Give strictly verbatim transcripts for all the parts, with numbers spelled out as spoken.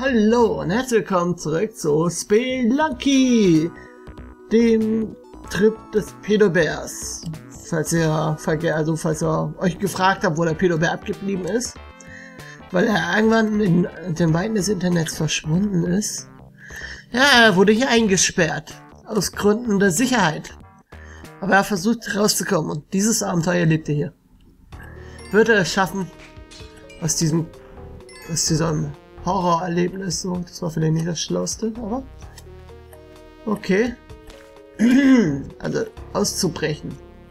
Hallo und herzlich willkommen zurück zu Spelunky, dem Trip des Pedobärs. Falls ihr, also falls ihr euch gefragt habt, wo der Pedobär abgeblieben ist, weil er irgendwann in den Weiten des Internets verschwunden ist. Ja, er wurde hier eingesperrt, aus Gründen der Sicherheit. Aber er versucht rauszukommen und dieses Abenteuer lebt er hier. Wird er es schaffen, aus diesem, aus diesem Horrorerlebnis, so, das war vielleicht nicht das Schlauste, aber okay. Also auszubrechen.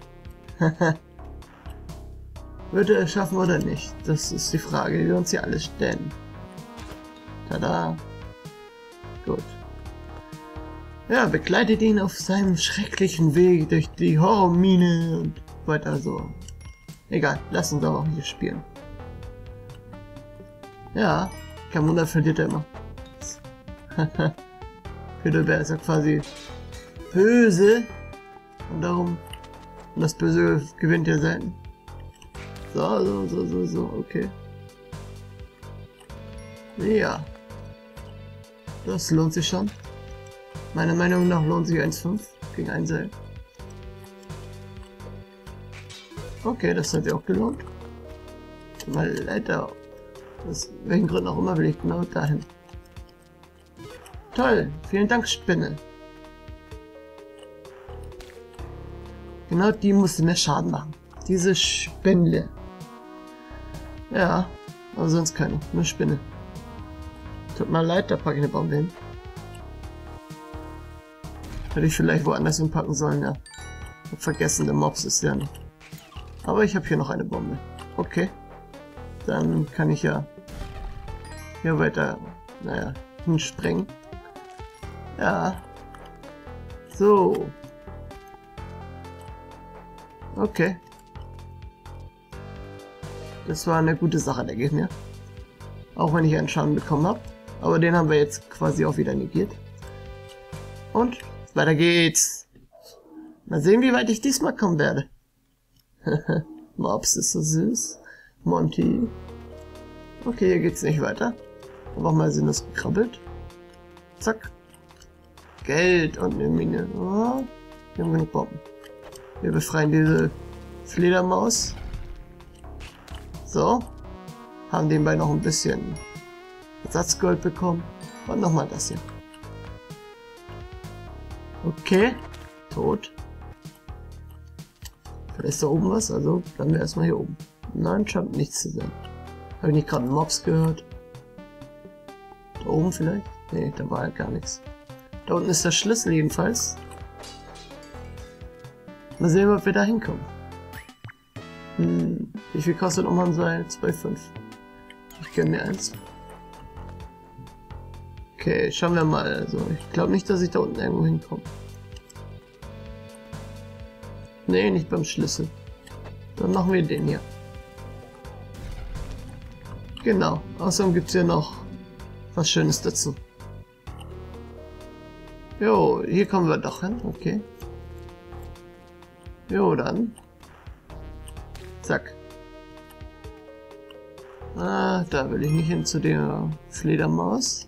Würde er es schaffen oder nicht? Das ist die Frage, die wir uns hier alle stellen. Tada. Gut. Ja, begleitet ihn auf seinem schrecklichen Weg durch die Horrormine und weiter so. Egal, lass uns aber auch hier spielen. Ja, kein Wunder, verliert er immer. Pedobär ist ja quasi böse und darum, und das Böse gewinnt ja selten. So, so, so, so, so, okay. Ja. Das lohnt sich schon. Meiner Meinung nach lohnt sich eins Komma fünf gegen ein Seil. Okay, das hat sich auch gelohnt. Mal leider. Aus welchen Gründen auch immer will ich genau dahin. Toll, vielen Dank, Spinne. Genau die musste mir Schaden machen. Diese Spinne. Ja, aber sonst keine. Nur Spinne. Tut mir leid, da packe ich eine Bombe hin. Hätte ich vielleicht woanders hinpacken sollen, ja. Hab vergessen, der Mobs ist ja nicht. Aber ich habe hier noch eine Bombe. Okay. Dann kann ich ja hier weiter, naja, hinsprengen. Ja. So. Okay. Das war eine gute Sache, denke ich mir. Auch wenn ich einen Schaden bekommen habe. Aber den haben wir jetzt quasi auch wieder negiert. Und weiter geht's. Mal sehen, wie weit ich diesmal kommen werde. Mobs ist so süß. Monty. Okay, hier geht's nicht weiter. Aber mal sind das gekrabbelt. Zack. Geld und eine Mine. Oh, wir haben genug Bomben. Wir befreien diese Fledermaus. So. Haben nebenbei noch ein bisschen Ersatzgold bekommen. Und nochmal das hier. Okay. Tot. Vielleicht ist da oben was, also bleiben wir erstmal hier oben. Nein, scheint nichts zu sein. Habe ich nicht gerade einen Mobs gehört? Da oben vielleicht? Nee, da war halt gar nichts. Da unten ist der Schlüssel jedenfalls. Mal sehen, ob wir da hinkommen. Hm, wie viel kostet nochmal ein Seil? zwei Komma fünf. Ich gönne mir eins. Okay, schauen wir mal. Also, ich glaube nicht, dass ich da unten irgendwo hinkomme. Nee, nicht beim Schlüssel. Dann machen wir den hier. Genau. Außerdem gibt es hier noch was Schönes dazu. Jo, hier kommen wir doch hin. Okay. Jo, dann. Zack. Ah, da will ich nicht hin zu der Fledermaus.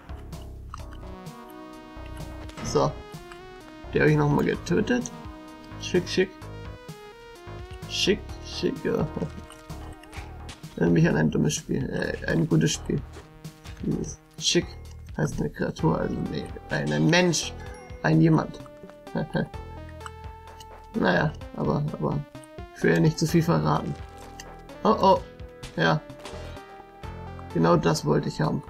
So. Die habe ich nochmal getötet. Schick, schick. Schick, schick, ja. Erinnert mich an ein dummes Spiel. Äh, ein gutes Spiel. Dieses Schick heißt eine Kreatur, also nee, ein, ein Mensch. Ein jemand. Naja, aber, aber ich will ja nicht zu viel verraten. Oh oh. Ja. Genau das wollte ich haben.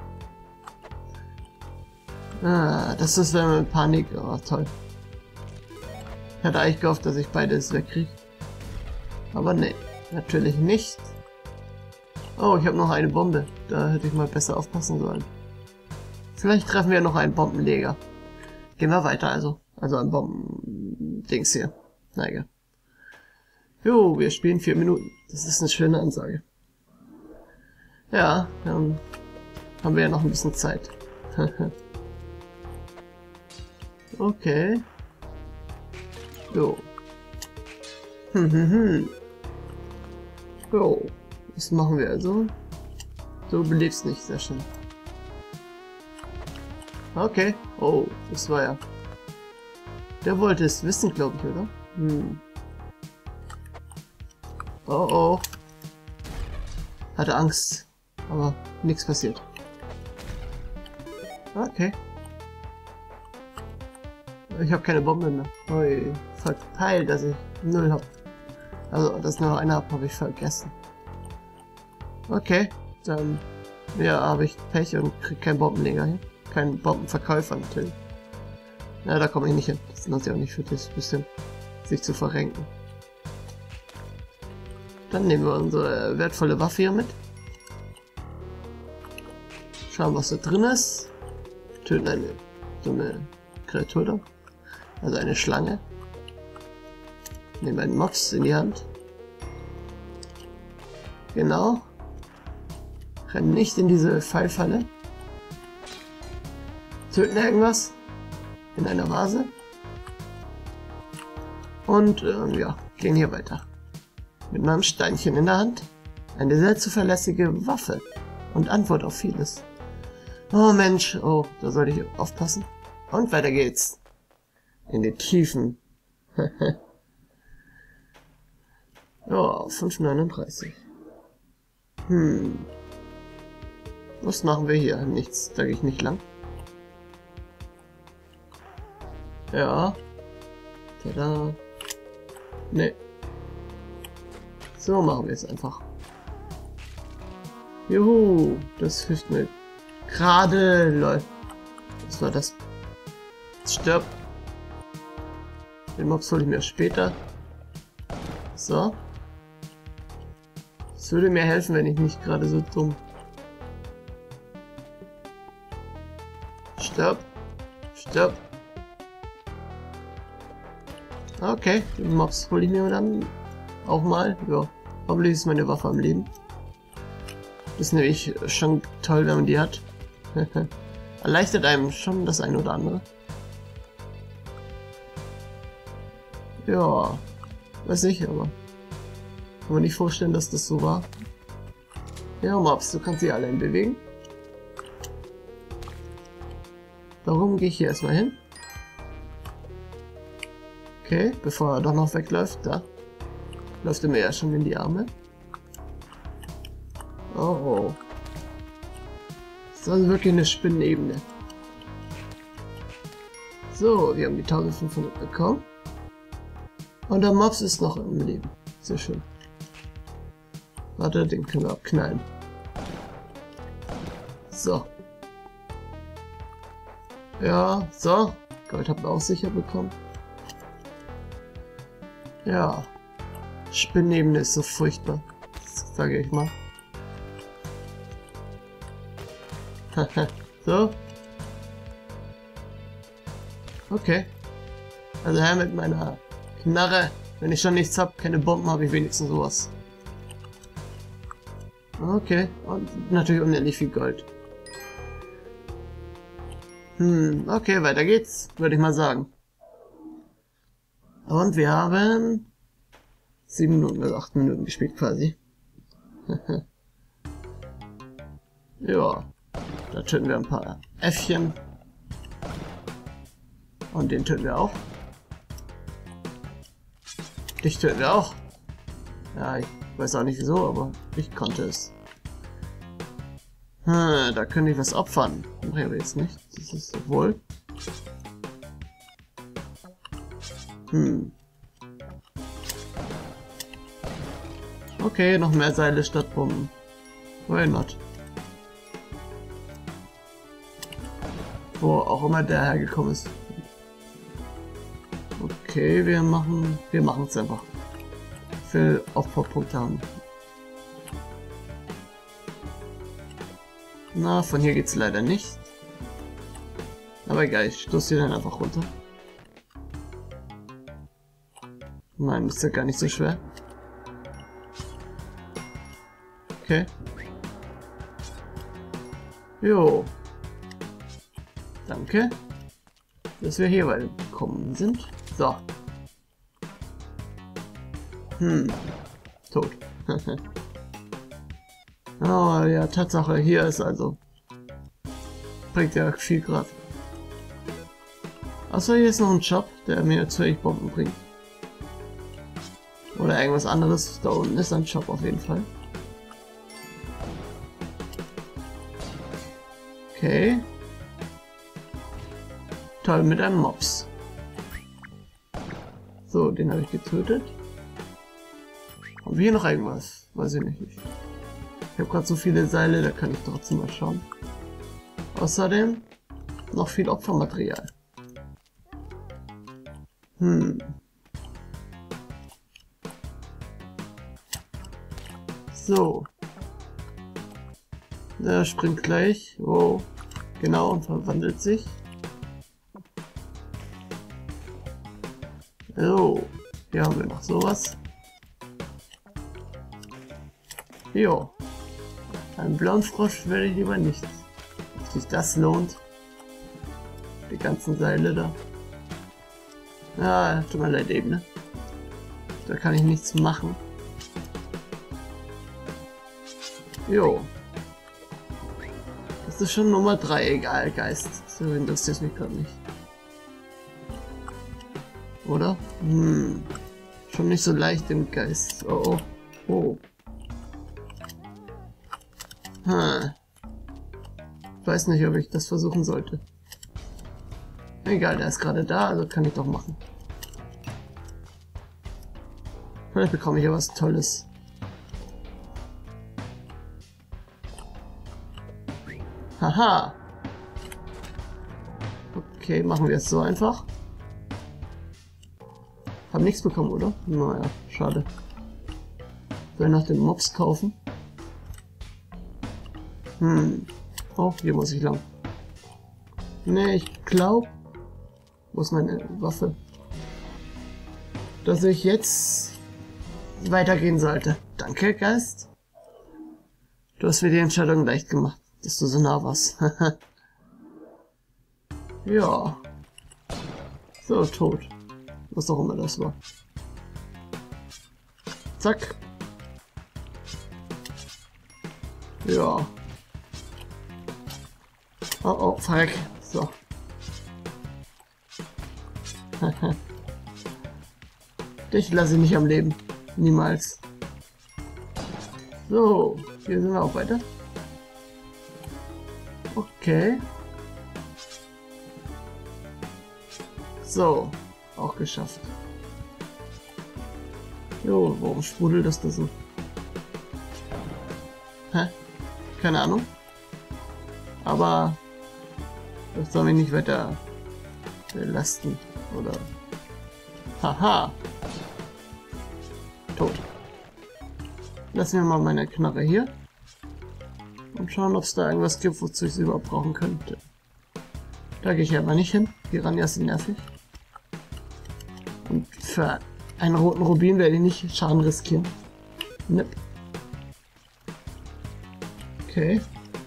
Ah, das ist wenn man mit Panik. Oh, toll. Ich hatte eigentlich gehofft, dass ich beides wegkriege. Aber nee, natürlich nicht. Oh, ich habe noch eine Bombe. Da hätte ich mal besser aufpassen sollen. Vielleicht treffen wir noch einen Bombenleger. Gehen wir weiter also. Also ein Bomben-Dings hier. Na egal. Jo, wir spielen vier Minuten. Das ist eine schöne Ansage. Ja, dann haben wir ja noch ein bisschen Zeit. Okay. Jo. Hm, hm, hm. Jo. Was machen wir also? Du belebst nicht, sehr schön. Okay. Oh, das war ja... Der wollte es wissen, glaube ich, oder? Hm. Oh oh. Hatte Angst. Aber nichts passiert. Okay. Ich habe keine Bombe mehr. Ui, verteilt, dass ich null habe. Also, dass ich nur eine habe, habe ich vergessen. Okay, dann ja, habe ich Pech und krieg keinen Bombenleger hin. Keinen Bombenverkäufer natürlich. Ja, da komme ich nicht hin. Das lohnt sich auch nicht für das bisschen, sich zu verrenken. Dann nehmen wir unsere wertvolle Waffe hier mit. Schauen, was da drin ist. Töten eine so eine Kreatur da. Also eine Schlange. Nehmen einen Mops in die Hand. Genau. Rennen nicht in diese Pfeilfalle. Töten irgendwas. In einer Vase. Und ähm, ja, gehen hier weiter. Mit meinem Steinchen in der Hand. Eine sehr zuverlässige Waffe. Und Antwort auf vieles. Oh Mensch, oh, da sollte ich aufpassen. Und weiter geht's. In die Tiefen. Ja, fünf neununddreißig. Hm. Was machen wir hier? Nichts, da gehe ich nicht lang. Ja. Tada. Ne. So machen wir es einfach. Juhu, das hilft mir. Gerade läuft. Was war das? Stirb. Den Mobs hole ich mir später. So. Es würde mir helfen, wenn ich nicht gerade so dumm. Stirb. Stirb. Okay, den Mobs hole ich mir dann auch mal. Ja, hoffentlich ist meine Waffe am Leben. Das ist nämlich schon toll, wenn man die hat. Erleichtert einem schon das eine oder andere. Ja, weiß nicht, aber kann man nicht vorstellen, dass das so war. Ja, Mobs, du kannst sie alle bewegen. Warum gehe ich hier erstmal hin? Okay, bevor er doch noch wegläuft, da läuft er mir ja schon in die Arme. Oh, oh. Das ist also wirklich eine Spinnenebene. So, wir haben die eintausendfünfhundert bekommen. Und der Mobs ist noch im Leben. Sehr schön. Warte, den können wir abknallen. So. Ja, so. Gold haben wir auch sicher bekommen. Ja. Spinnenebene ist so furchtbar. Sage ich mal. So. Okay. Also her mit meiner Knarre. Wenn ich schon nichts habe, keine Bomben, habe ich wenigstens sowas. Okay. Und natürlich unendlich viel Gold. Hm, okay, weiter geht's, würde ich mal sagen. Und wir haben sieben Minuten, also acht Minuten gespielt quasi. Ja, da töten wir ein paar Äffchen. Und den töten wir auch. Dich töten wir auch. Ja, ich weiß auch nicht wieso, aber ich konnte es. Hm, da könnte ich was opfern. Mache ich aber jetzt nicht. Das ist wohl. Hm. Okay, noch mehr Seile statt Bomben. Why not? Wo auch immer der hergekommen ist. Okay, wir machen, wir machen es einfach. Viel Aufbaupunkte haben. Na, von hier geht's leider nicht. Aber egal, ich stoße den einfach runter. Nein, ist ja gar nicht so schwer. Okay. Jo. Danke, dass wir hier weit gekommen sind. So. Hm. Tot. Oh ja, Tatsache, hier ist also. Bringt ja viel Kraft. Achso, hier ist noch ein Shop, der mir zwanzig Bomben bringt. Oder irgendwas anderes. Da unten ist ein Shop auf jeden Fall. Okay. Toll, mit einem Mops. So, den habe ich getötet. Haben wir hier noch irgendwas? Weiß ich nicht. Ich habe gerade so viele Seile, da kann ich trotzdem mal schauen. Außerdem noch viel Opfermaterial. Hm. So. Der springt gleich. Oh. Genau, und verwandelt sich. So. Hier haben wir noch sowas. Jo. Einen blauen Frosch werde ich lieber nicht. Ob sich das lohnt. Die ganzen Seile da. Ja, tut mir leid eben, ne? Da kann ich nichts machen. Jo. Das ist schon Nummer drei, egal, Geist. So interessiert mich gerade nicht. Oder? Hm. Schon nicht so leicht im Geist. Oh, oh. Oh. Hm. Ich weiß nicht, ob ich das versuchen sollte. Egal, der ist gerade da, also kann ich doch machen. Vielleicht bekomme ich ja was Tolles. Haha. Okay, machen wir es so einfach. Hab nichts bekommen, oder? Naja, schade. Soll ich nach den Mobs kaufen? Hm. Oh, hier muss ich lang. Ne, ich glaube... Wo ist meine Waffe? Dass ich jetzt weitergehen sollte. Danke, Geist. Du hast mir die Entscheidung leicht gemacht, dass du so nah warst. Ja. So, tot. Was auch immer das war. Zack. Ja. Oh, oh, fuck. So. Dich lasse ich nicht am Leben. Niemals. So, hier sind wir auch weiter. Okay. So, auch geschafft. Jo, warum sprudelt das da so? Hä? Keine Ahnung. Aber das soll mich nicht weiter belasten, oder? Haha. Tot. Lassen wir mal meine Knarre hier. Und schauen, ob es da irgendwas gibt, wozu ich sie überhaupt brauchen könnte. Da gehe ich aber nicht hin. Piranhas sind nervig. Und für einen roten Rubin werde ich nicht Schaden riskieren. Nipp. Okay.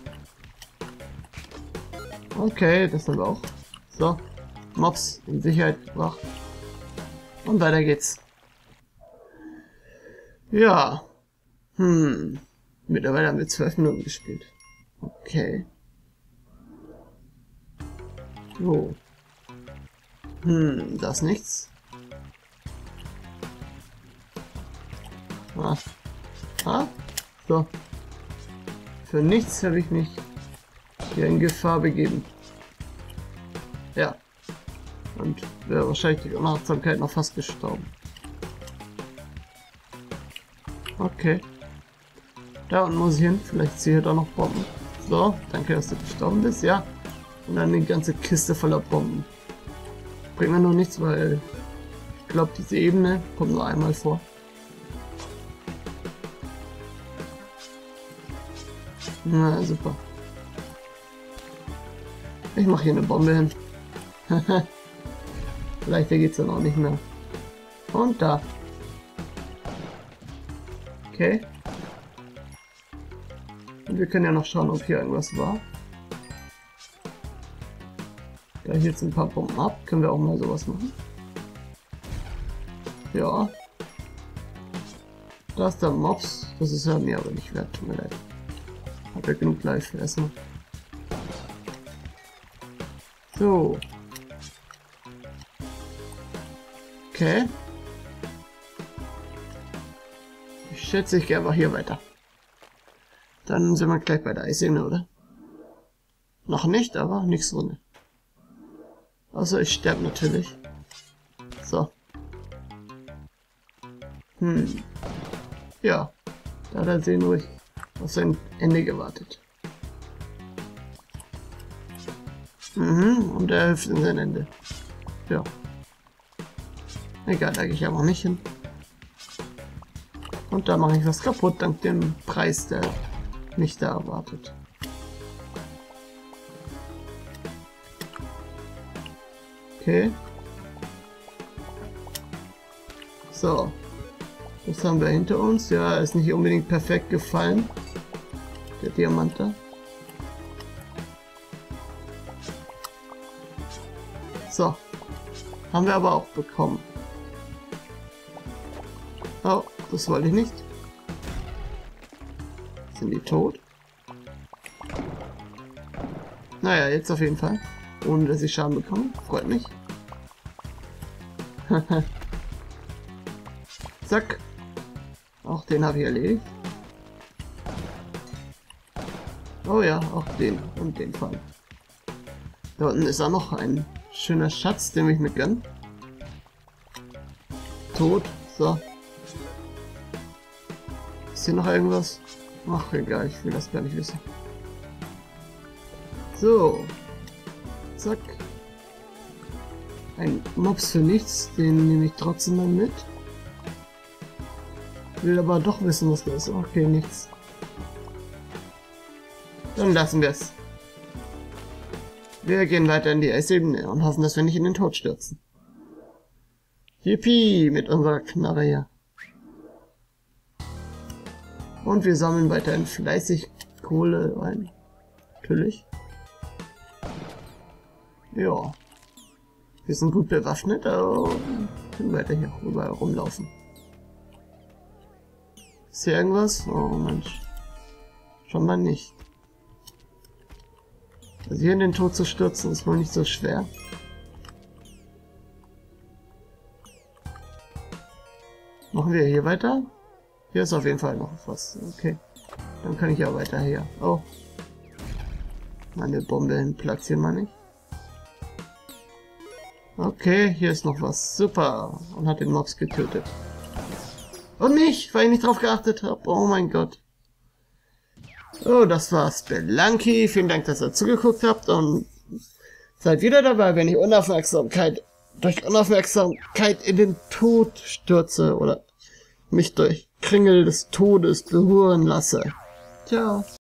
Okay, das haben wir auch. So. Mobs in Sicherheit gebracht. Und weiter geht's. Ja. Hm. Mittlerweile haben wir zwölf Minuten gespielt. Okay. So. Hm, das ist nichts. Ah. Ah. So. Für nichts habe ich mich hier in Gefahr begeben. Ja. Und wäre wahrscheinlich die Unachtsamkeit noch fast gestorben. Okay. Da unten muss ich hin. Vielleicht ziehe ich da noch Bomben. So, danke, dass du gestorben bist. Ja. Und dann die ganze Kiste voller Bomben. Bringt mir noch nichts, weil ich glaube, diese Ebene kommt nur einmal vor. Na, super. Ich mache hier eine Bombe hin. Vielleicht geht's dann auch nicht mehr. Und da. Okay. Und wir können ja noch schauen, ob hier irgendwas war. Da ich jetzt ein paar Bomben ab, können wir auch mal sowas machen. Ja. Da ist der Mobs. Das ist ja mir aber nicht wert. Tut mir leid. Hab ja genug Life erstmal. So. Okay. Ich schätze, ich gehe einfach hier weiter. Dann sind wir gleich bei der Eisebene, oder? Noch nicht, aber nichts drin. Außer ich sterbe natürlich. So. Hm. Ja. Da hat er sehen ruhig auf sein Ende gewartet. Mhm. Und er hilft in sein Ende. Ja. Egal, da gehe ich aber nicht hin. Und da mache ich was kaputt, dank dem Preis, der mich da erwartet. Okay. So. Das haben wir hinter uns. Ja, ist nicht unbedingt perfekt gefallen. Der Diamant da. So. Haben wir aber auch bekommen. Oh, das wollte ich nicht. Sind die tot? Naja, jetzt auf jeden Fall. Ohne dass ich Schaden bekomme. Freut mich. Zack. Auch den habe ich erledigt. Oh ja, auch den und den Fall. Da unten ist auch noch ein schöner Schatz, den ich mir gönn. Tot. So. Ist hier noch irgendwas? Ach egal, ich will das gar nicht wissen. So. Zack. Ein Mops für nichts, den nehme ich trotzdem mal mit. Will aber doch wissen, was da ist. Okay, nichts. Dann lassen wir es. Wir gehen weiter in die Eisebene und hoffen, dass wir nicht in den Tod stürzen. Yippie, mit unserer Knarre hier. Und wir sammeln weiterhin fleißig Kohle ein. Natürlich. Ja. Wir sind gut bewaffnet, aber können weiter hier rüber rumlaufen. Ist hier irgendwas? Oh Mensch. Schon mal nicht. Also hier in den Tod zu stürzen ist wohl nicht so schwer. Machen wir hier weiter? Hier ist auf jeden Fall noch was. Okay. Dann kann ich ja weiter hier. Oh. Meine Bombe platzieren wir nicht. Okay, hier ist noch was. Super. Und hat den Mobs getötet. Und mich, weil ich nicht drauf geachtet habe. Oh mein Gott. Oh, das war Spelunky. Vielen Dank, dass ihr zugeguckt habt. Und seid wieder dabei, wenn ich Unaufmerksamkeit durch Unaufmerksamkeit in den Tod stürze oder mich durch Kringel des Todes berühren lasse. Ciao.